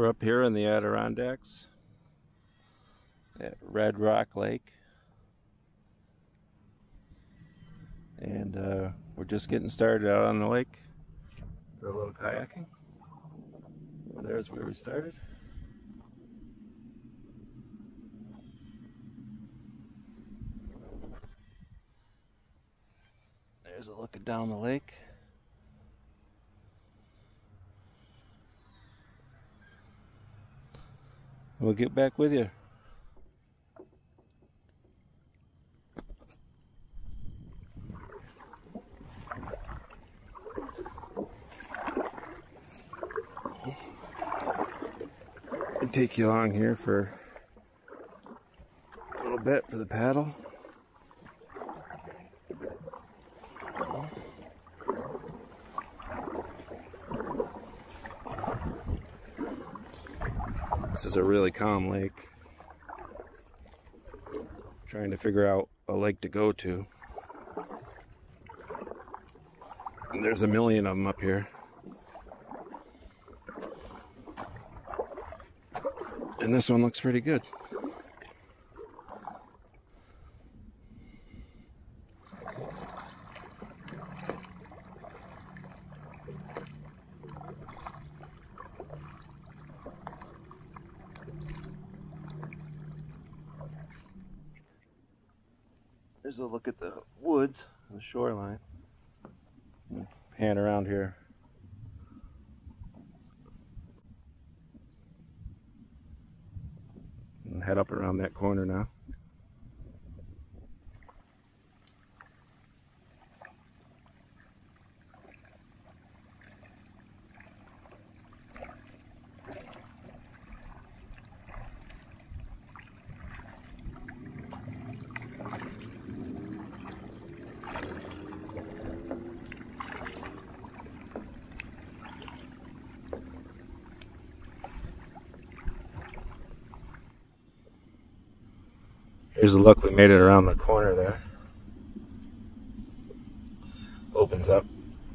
We're up here in the Adirondacks at Rockwood Lake, and we're just getting started out on the lake for a little kayaking. There's where we started. There's a look down the lake. We'll get back with you. I'll take you along here for a little bit for the paddle. This is a really calm lake. Trying to figure out a lake to go to. And there's a million of them up here. And this one looks pretty good. There's a look at the woods, the shoreline. Pan around here. And head up around that corner now. Here's a look. We made it around the corner there. Opens up.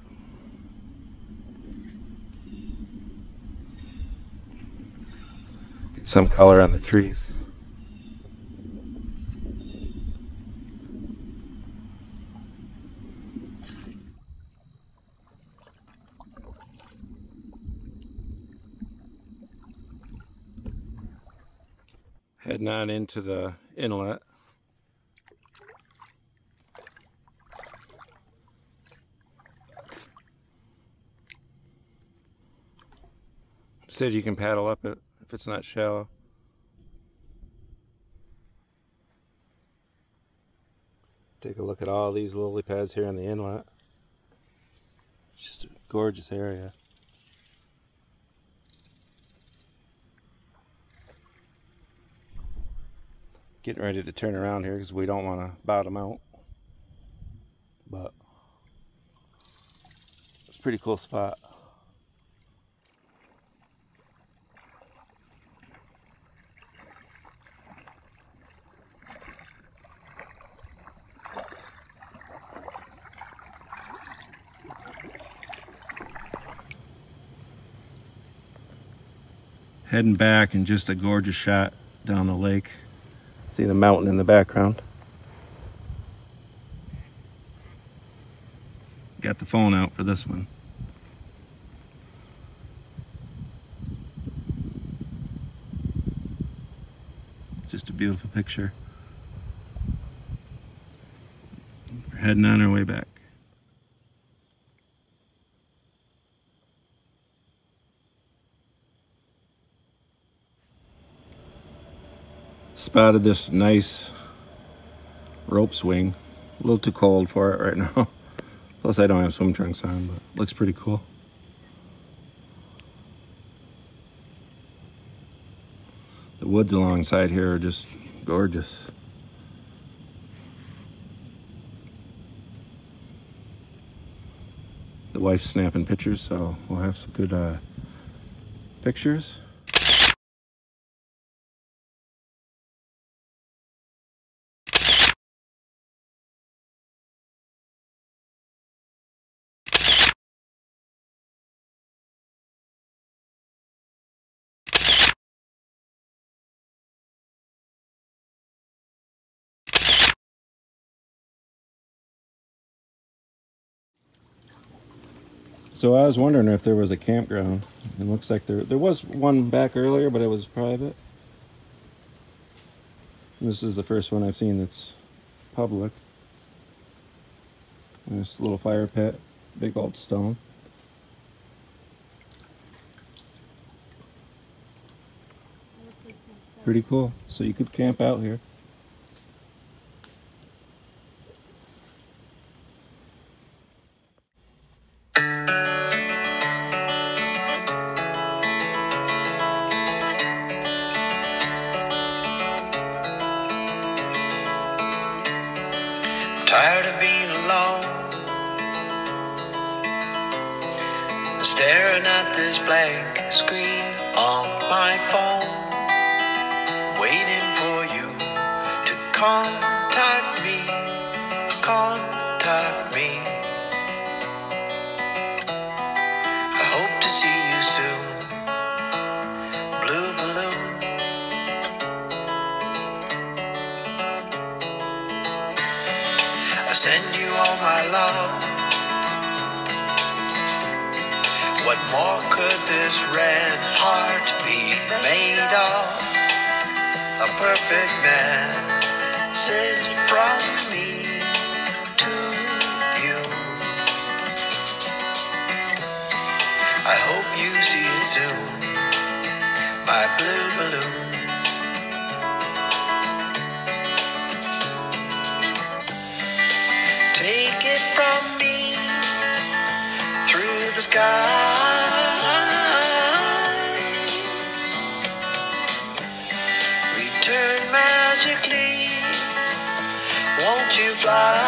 Get some color on the trees. Heading on into the inlet. Said you can paddle up it if it's not shallow. Take a look at all these lily pads here in the inlet. It's just a gorgeous area. Getting ready to turn around here because we don't want to bottom out, but it's a pretty cool spot. Heading back, and just a gorgeous shot down the lake. See the mountain in the background. Got the phone out for this one. Just a beautiful picture. We're heading on our way back. Spotted this nice rope swing. A little too cold for it right now. Plus I don't have swim trunks on, but it looks pretty cool. The woods alongside here are just gorgeous. The wife's snapping pictures, so we'll have some good pictures. So I was wondering if there was a campground. It looks like there was one back earlier, but it was private. This is the first one I've seen that's public. This little fire pit, big old stone. Pretty cool. So you could camp out here. Tired of being alone, staring at this blank screen on my phone, waiting for you to contact me, contact me. I hope to see you soon, blue balloon. I send you all my love. What more could this red heart be made of? A perfect message from me to you. I hope you see it soon, my blue balloon. Take it from me through the sky. Return magically, won't you fly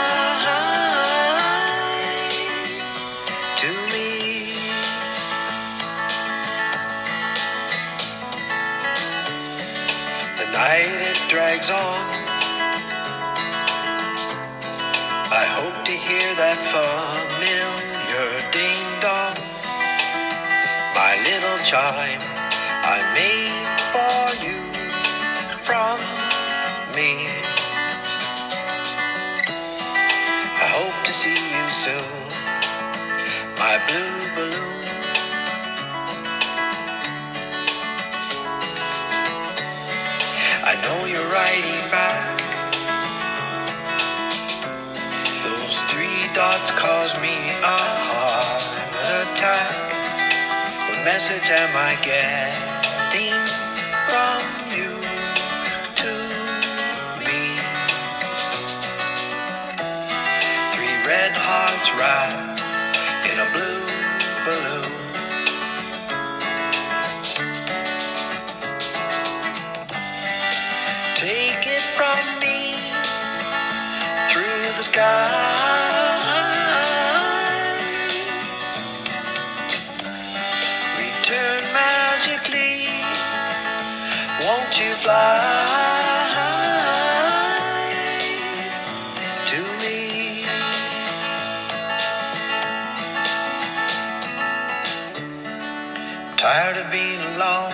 to me? The night it drags on. I hope to hear that familiar ding-dong, my little chime I made for you from me. I hope to see you soon, my blue balloon. I know you're writing back. Dots cause me a heart attack. What message am I getting from you to me? 3 red hearts wrapped in a blue balloon. Take it from me through the sky. Return magically, won't you fly to me? Tired of being alone,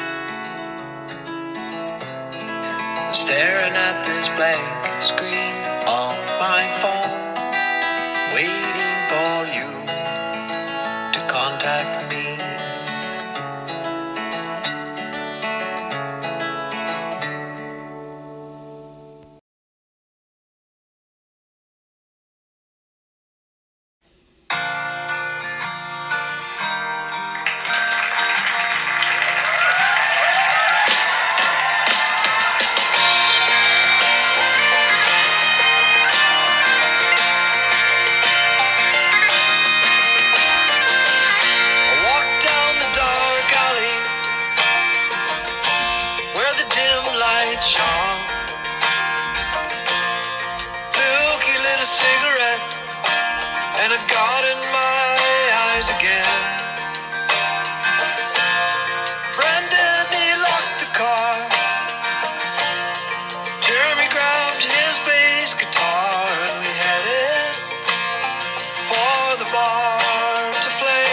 staring at this blank screen on my phone, waiting for you to contact me. And it got in my eyes again. Brendan, he locked the car. Jeremy grabbed his bass guitar, and we headed for the bar to play.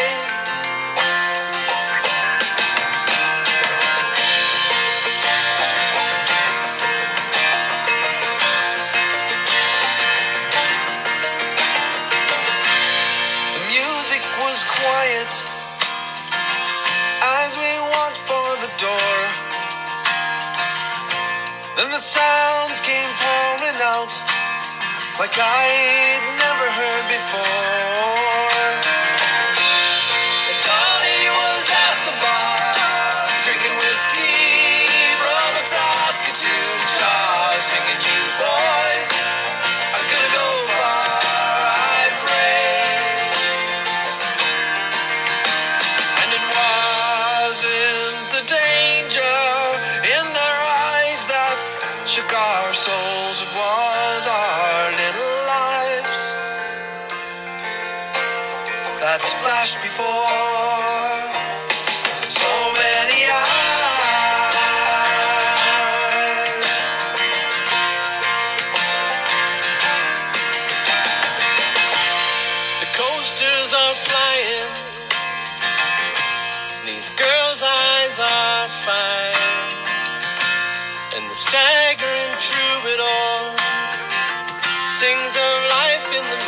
The music was and the sounds came pouring out like I'd never heard before. And Donnie was at the bar, drinking whiskey from a Saskatoon jar, singing, "You boys are gonna go far, I pray." And it wasn't the danger in their eyes that shook our souls, it was our little lives that flashed before so many eyes. The coasters are flying, these girls' eyes are fine, and the staggering troubadour sings of life in the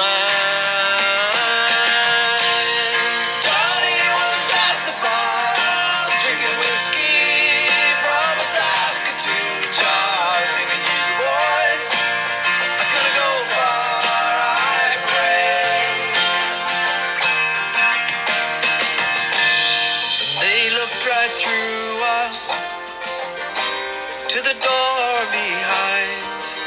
mind. Johnny was at the bar, drinking whiskey from a Saskatoon jar, singing, "You boys are gonna go far, I pray." And they looked right through us to the door behind.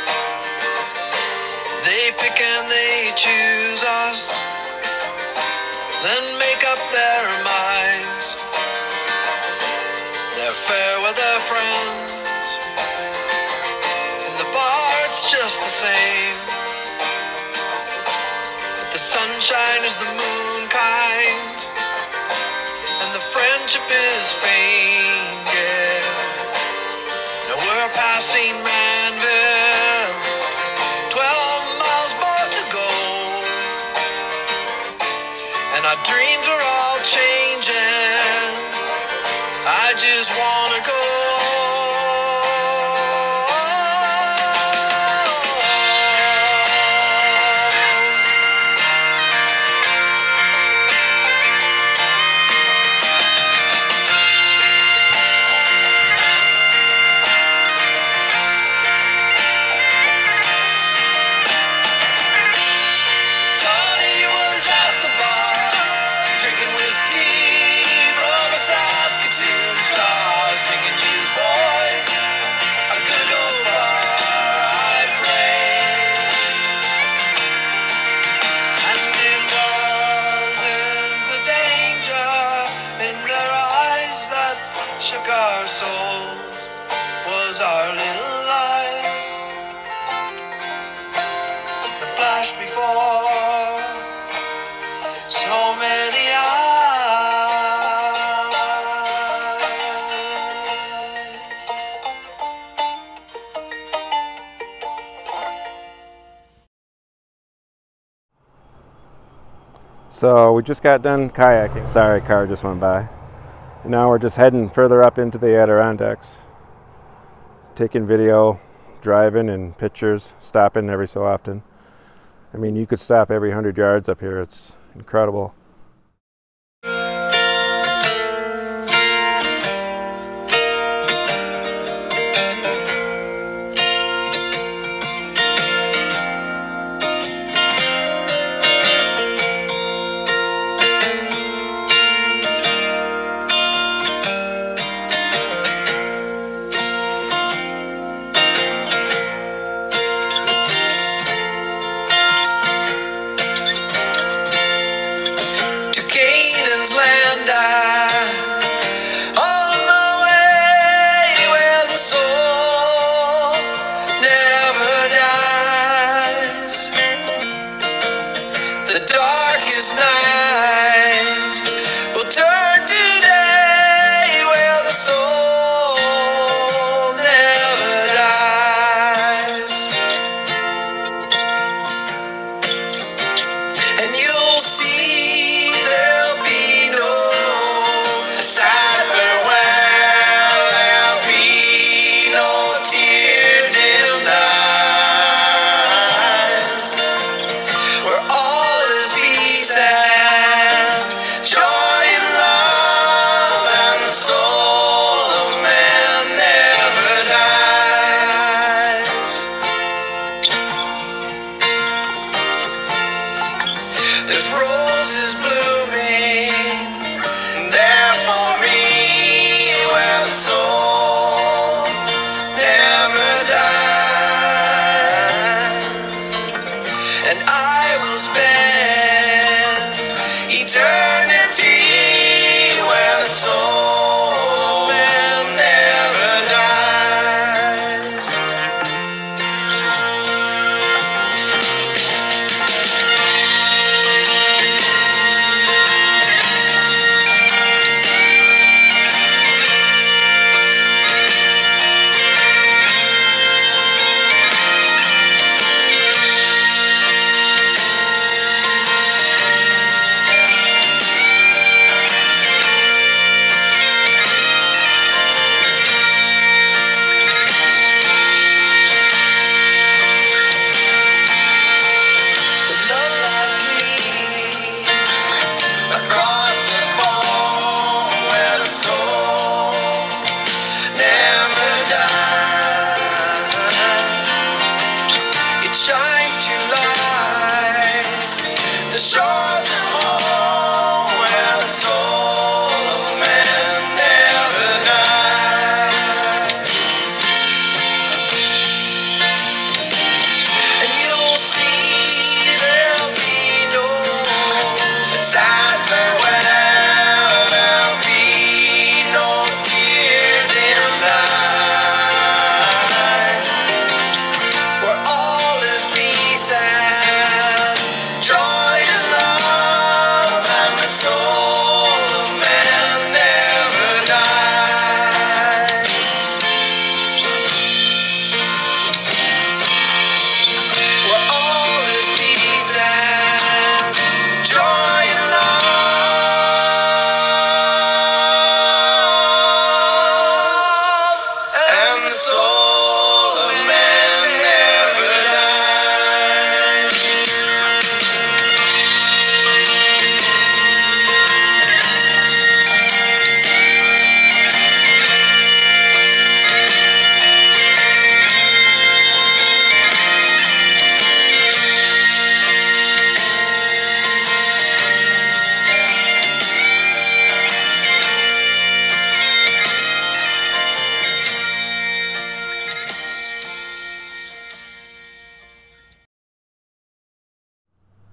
They pick and they choose us, then make up their minds. They're fair weather friends, and the bar, it's just the same. But the sunshine is the moon kind, and the friendship is faint, yeah. Now we're passing Manville, 12 miles more to go, and our dreams are all changing. I just wanna go. Donnie was at the bar, drinking whiskey from a Saskatoon jar, singing, "You boys are gonna go far, I pray." And it wasn't the danger in their eyes that shook our souls, was our little light that flashed before so many eyes. So we just got done kayaking. Sorry, car just went by. And now we're just heading further up into the Adirondacks, taking video, driving, and pictures, stopping every so often. I mean, you could stop every 100 yards up here. It's incredible.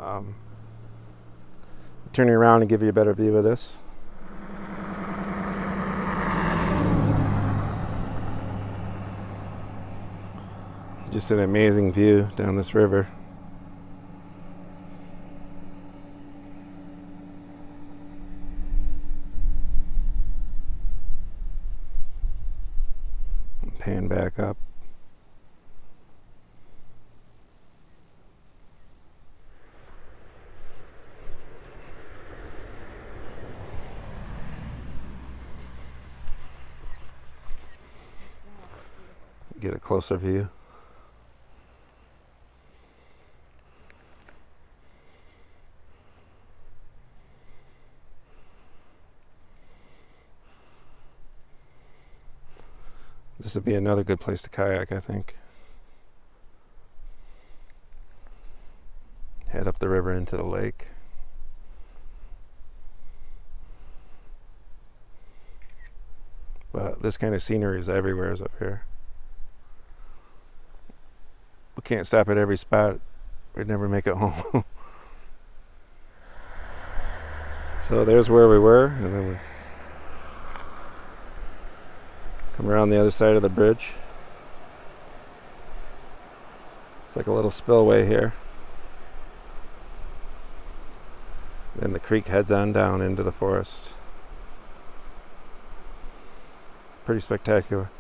Turning around and give you a better view of this. Just an amazing view down this river. Pan back up. Get a closer view. This would be another good place to kayak, I think. Head up the river into the lake. But this kind of scenery is everywhere up here. We can't stop at every spot. We'd never make it home. So there's where we were, and then we come around the other side of the bridge. It's like a little spillway here. Then the creek heads on down into the forest. Pretty spectacular.